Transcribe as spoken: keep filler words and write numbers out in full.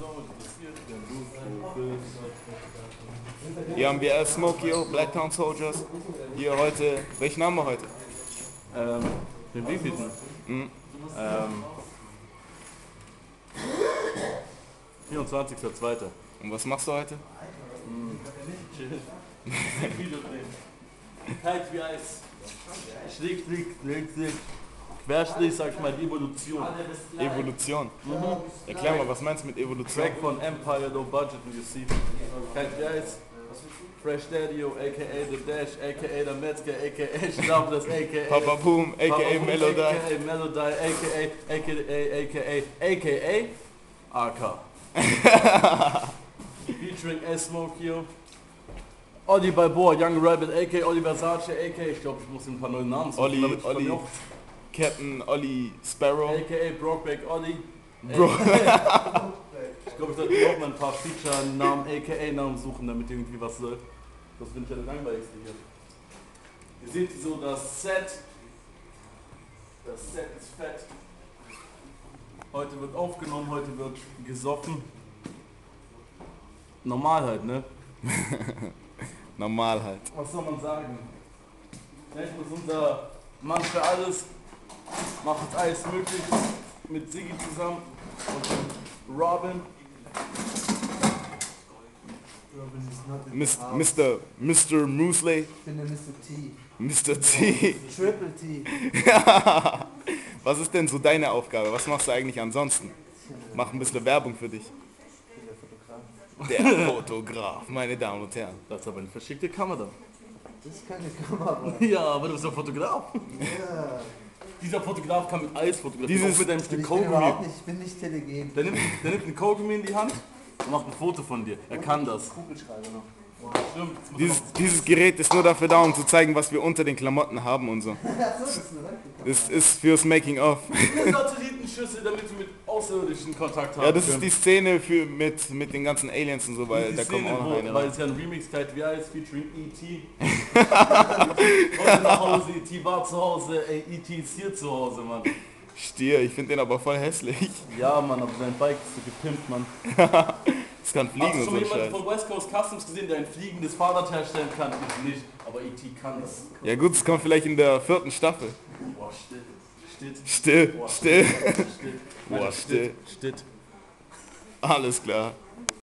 Hier haben wir erst Smokio, Blacktown Soldiers. Hier heute, welchen haben wir heute? Ähm, den wievielten? Mhm. Ähm, vierundzwanzigster zweiter Und was machst du heute? Mhm. Chill. Video drehen. Kalt wie Eis. Schräg, schräg, schräg, schräg. Querstrich, sag ich mal, die Evolution. Evolution. Mhm. Erklär mal, was meinst du mit Evolution? Track von Empire, Low Budget und you see. Kalt wie Eis. Fresh Daddy-O, aka The Dash, aka The Metzger, aka Schlabless, aka Papa Boom, aka Melody. aka Melody, aka, aka, aka, aka, aka. Featuring S-Smokio. Olli Balboa, Young Rabbit, aka Olli Versace, aka, ich glaube, ich muss ein paar neue Namen suchen. Olli, Olli, Captain Olli Sparrow. aka Brokeback Olli. Bro. Ich glaube, ich sollte auch mal ein paar Feature-Namen, aka Namen suchen, damit irgendwie was läuft. Das finde ich ja der langweiligste hier. Ihr seht so das Set. Das Set ist fett. Heute wird aufgenommen, heute wird gesoffen. Normal halt, ne? Normal halt. Was soll man sagen? Vielleicht ist unser Mann für alles, macht uns alles möglich mit Siggi zusammen und Robin. Mister Mister Muesli. Ich bin der Mister T. Mister T. Triple T. Was ist denn so deine Aufgabe? Was machst du eigentlich ansonsten? Mach ein bisschen Werbung für dich. Ich bin der Fotograf. Der Fotograf, meine Damen und Herren. Das ist aber eine verschickte Kamera. Das ist keine Kamera. Ja, aber du bist ein Fotograf. Ja. Dieser Fotograf kann mit Eis fotografieren, Dieses- auch mit einem Ich Stück bin Kaugummi. überhaupt nicht, ich bin nicht telegen. Der nimmt, der nimmt ein Kaugummi in die Hand und macht ein Foto von dir. Er kann das. Kugelschreiber noch. Stimmt. Jetzt muss Dieses, dieses Gerät ist nur dafür da, um zu zeigen, was wir unter den Klamotten haben und so. Ja, so ist es eine Röntgenkamera. Das ist fürs Making of. eine Satellitenschüssel, damit wir mit Außerirdischen Kontakt haben. Ja, das ist können. die Szene für, mit, mit den ganzen Aliens und so, weil Die da kommen Szene, auch noch wo- eine Weil rein. es ja ein Remix Kalt wie Eis featuring E T Kommt nach Hause, E T war zu Hause, ey, E T ist hier zu Hause, Mann. Stier, ich finde den aber voll hässlich. Ja, Mann, aber sein Bike ist so gepimpt, Mann. Das kann Hast fliegen du und schon so mal ein jemanden Scheiß. von West Coast Customs gesehen, der ein fliegendes Fahrrad herstellen kann? Ich nicht, aber E T kann das. Ja gut, es kommt vielleicht in der vierten Staffel. Boah, still. Still. Still, Boah, still. Still. Boah, still. Still. Alles klar.